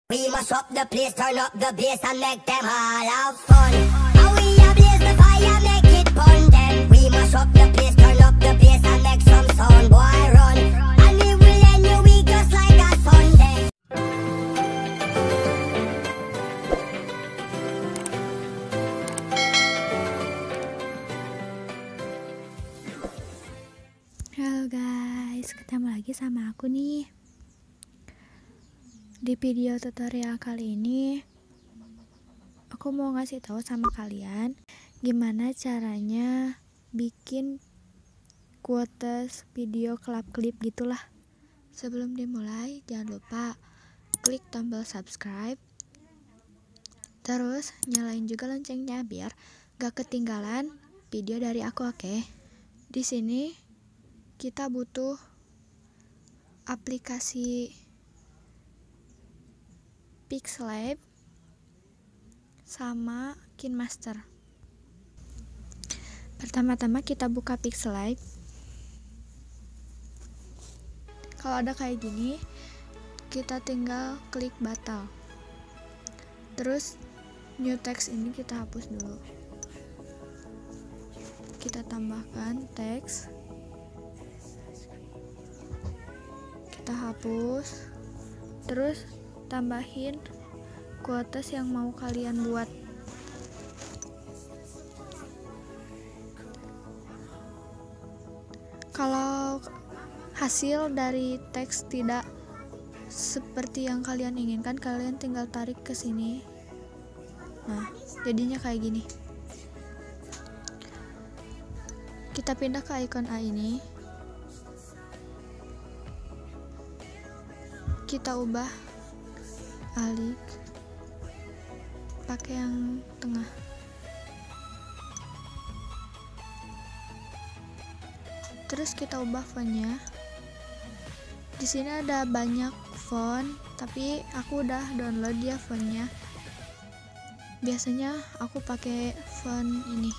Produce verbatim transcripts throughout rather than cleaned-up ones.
We must up the place, turn up the bass and make them all have fun. And we a blaze the fire, make it fun them. We must up the place, turn up the bass and make some sound, boy run. And it will end your week just like a Sunday. Halo guys, ketemu lagi sama aku nih. Di video tutorial kali ini aku mau ngasih tahu sama kalian gimana caranya bikin quotes video klip-klip gitulah. Sebelum dimulai, jangan lupa klik tombol subscribe, terus nyalain juga loncengnya biar gak ketinggalan video dari aku, oke? Di sini kita butuh aplikasi Pixlab sama KineMaster. Pertama-tama kita buka Pixlab. Kalau ada kayak gini, kita tinggal klik batal. Terus new text ini kita hapus dulu. Kita tambahkan teks. Kita hapus. Terus tambahin quotes yang mau kalian buat. Kalau hasil dari teks tidak seperti yang kalian inginkan, kalian tinggal tarik ke sini. Nah, jadinya kayak gini. Kita pindah ke icon A ini. Kita ubah alik pakai yang tengah. Terus kita ubah fontnya. Di sini ada banyak font, tapi aku udah download ya fontnya. Biasanya aku pakai font ini.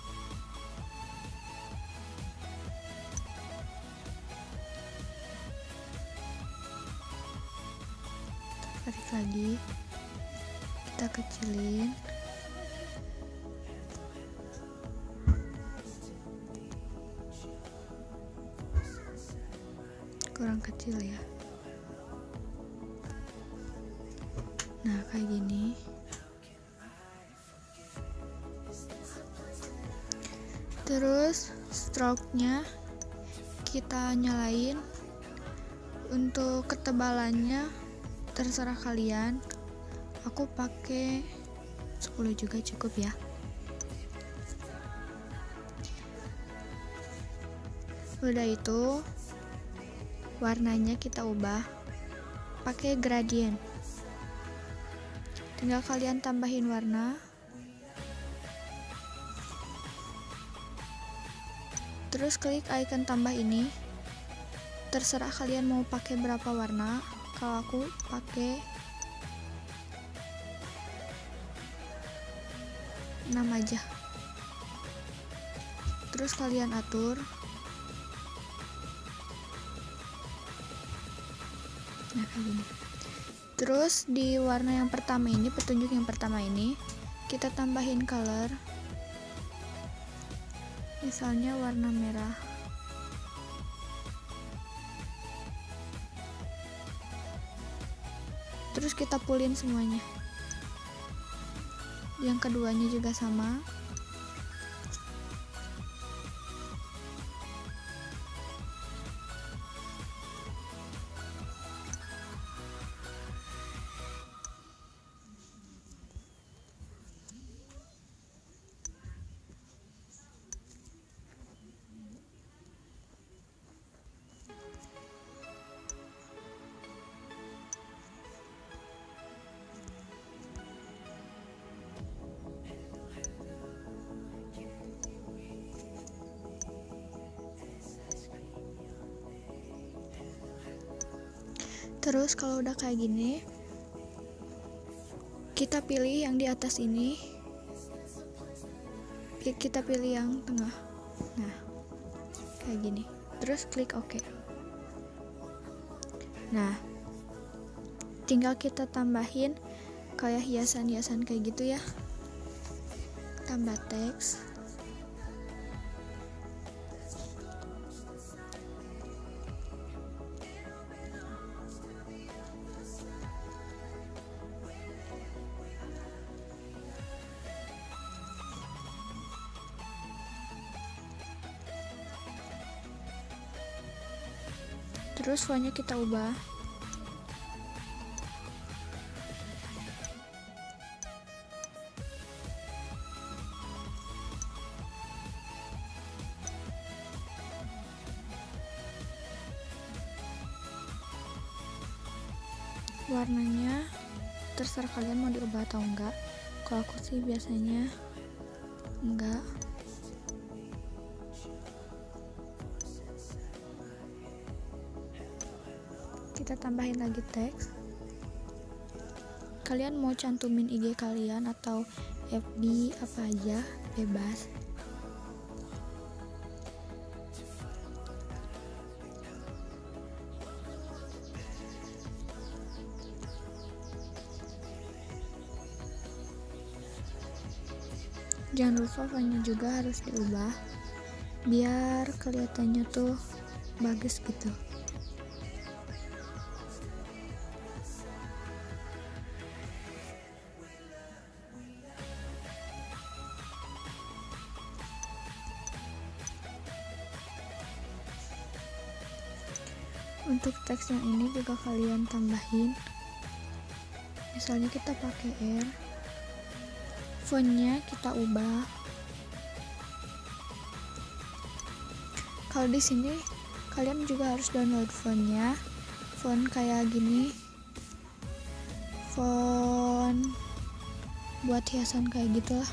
Tarik lagi, kita kecilin. Kurang kecil ya. Nah, kayak gini. Terus stroke-nya kita nyalain. Untuk ketebalannya terserah kalian. Aku pakai sepuluh juga cukup ya. Udah itu, warnanya kita ubah pakai gradient. Tinggal kalian tambahin warna. Terus klik icon tambah ini. Terserah kalian mau pakai berapa warna. Kalau aku pakai enam aja. Terus kalian atur. Nah, kayak gini. Terus di warna yang pertama ini, petunjuk yang pertama ini, kita tambahin color. Misalnya warna merah. Terus kita pulin semuanya. Yang keduanya juga sama. Terus kalau udah kayak gini, kita pilih yang di atas ini, kita pilih yang tengah. Nah, kayak gini. Terus klik OK. Nah, tinggal kita tambahin kayak hiasan-hiasan kayak gitu ya. Tambah teks. Terus fontnya kita ubah. Warnanya terserah kalian mau diubah atau enggak. Kalau aku sih biasanya enggak. Kita tambahin lagi teks. Kalian mau cantumin I G kalian atau F B apa aja, bebas. Jangan lupa fontnya juga harus diubah biar kelihatannya tuh bagus gitu. Untuk teks yang ini juga kalian tambahin. Misalnya kita pakai R, fontnya kita ubah. Kalau di sini kalian juga harus download fontnya, font kayak gini, font buat hiasan kayak gitulah.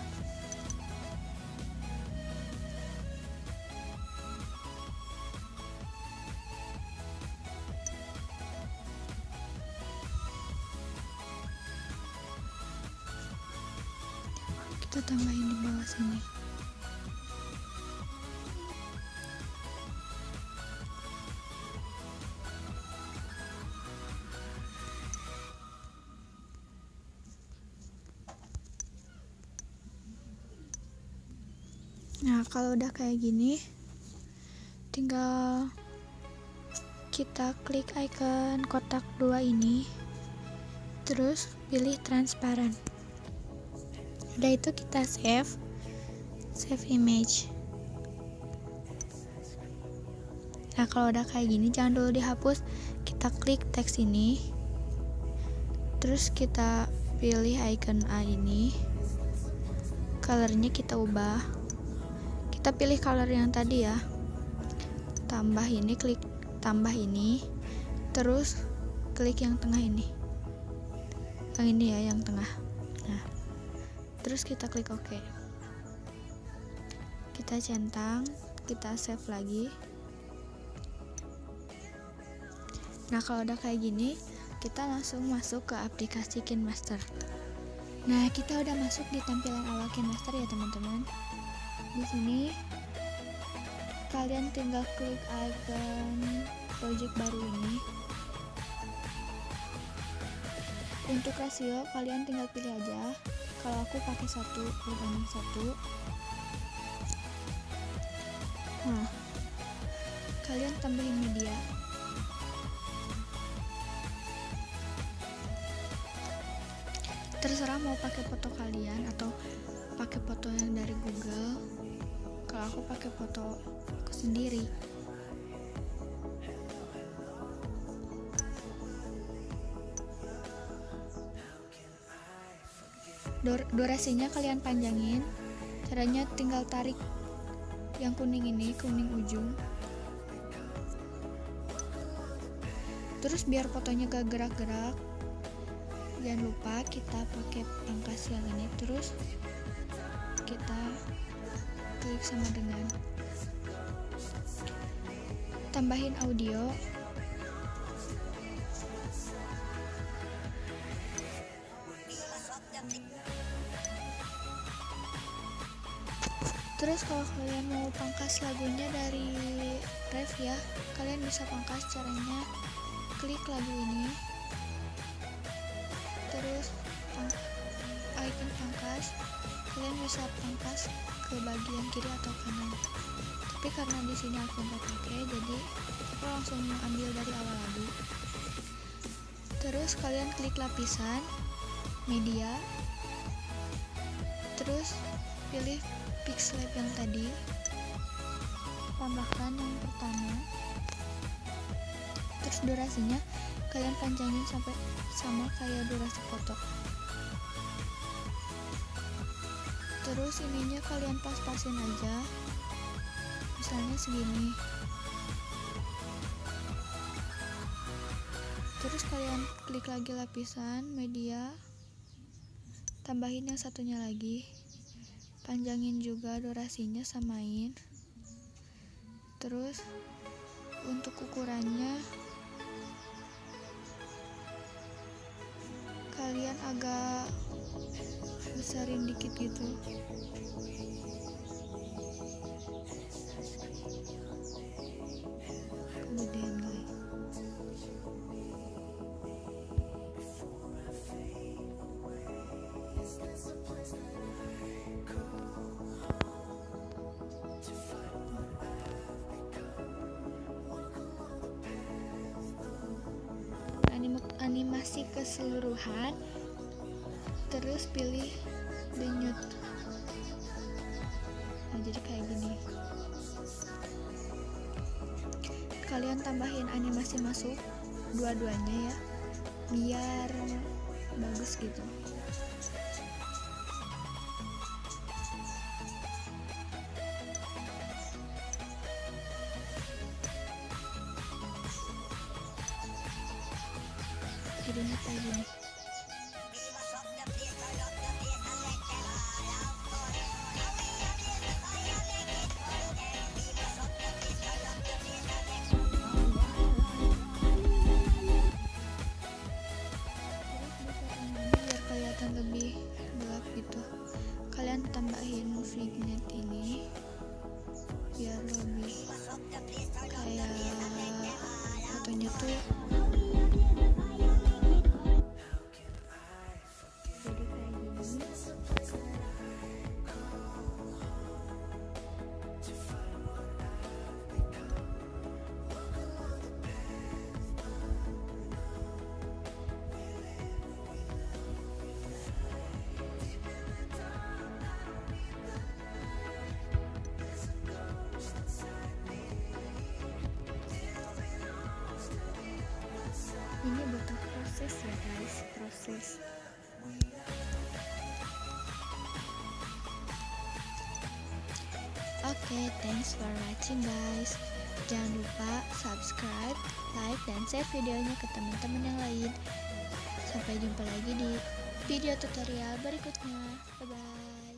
Kita tambahin di bawah sini. Nah, kalau udah kayak gini, tinggal kita klik icon kotak dua ini, terus pilih transparan. Udah itu kita save save image. Nah, kalau udah kayak gini jangan dulu dihapus, kita klik teks ini, terus kita pilih icon A ini, colornya kita ubah, kita pilih color yang tadi ya, tambah ini, klik tambah ini, terus klik yang tengah ini, yang ini ya, yang tengah. Nah, terus kita klik OK, kita centang, kita save lagi. Nah, kalau udah kayak gini, kita langsung masuk ke aplikasi KineMaster. Nah, kita udah masuk di tampilan awal KineMaster ya teman-teman. Di sini kalian tinggal klik icon project baru ini. Untuk rasio kalian tinggal pilih aja. Kalau aku pakai satu berbanding satu. Nah, kalian tambahin media. Terserah mau pakai foto kalian atau pakai foto yang dari Google. Kalau aku pakai foto aku sendiri. Dur- durasinya kalian panjangin. Caranya tinggal tarik yang kuning ini, kuning ujung. Terus biar fotonya gak gerak-gerak, jangan lupa kita pakai pangkas yang ini, terus kita klik sama dengan. Tambahin audio. Terus kalau kalian mau pangkas lagunya dari ref ya, kalian bisa pangkas. Caranya klik lagu ini, terus pang- icon pangkas, kalian bisa pangkas ke bagian kiri atau kanan. Tapi karena di sini aku nggak pakai, jadi aku langsung ambil dari awal lagi. Terus kalian klik lapisan media, terus pilih Pixlab yang tadi, tambahkan yang pertama, terus durasinya kalian panjangin sampai sama kayak durasi foto. Terus ininya kalian pas-pasin aja, misalnya segini. Terus kalian klik lagi lapisan media, tambahin yang satunya lagi, panjangin juga durasinya, samain. Terus untuk ukurannya kalian agak besarin dikit gitu. Kemudian guys, animasi keseluruhan, terus pilih denyut. Nah, jadi kayak gini. Kalian tambahin animasi masuk dua-duanya ya, biar bagus gitu. Jadinya kayak gini. Biar kelihatan lebih gelap gitu, kalian tambahin vignette ini biar lebih kayak fotonya tuh jadi kayak gini. Ini butuh proses ya guys, proses. Oke, okay, thanks for watching guys. Jangan lupa subscribe, like, dan share videonya ke teman-teman yang lain. Sampai jumpa lagi di video tutorial berikutnya. Bye bye.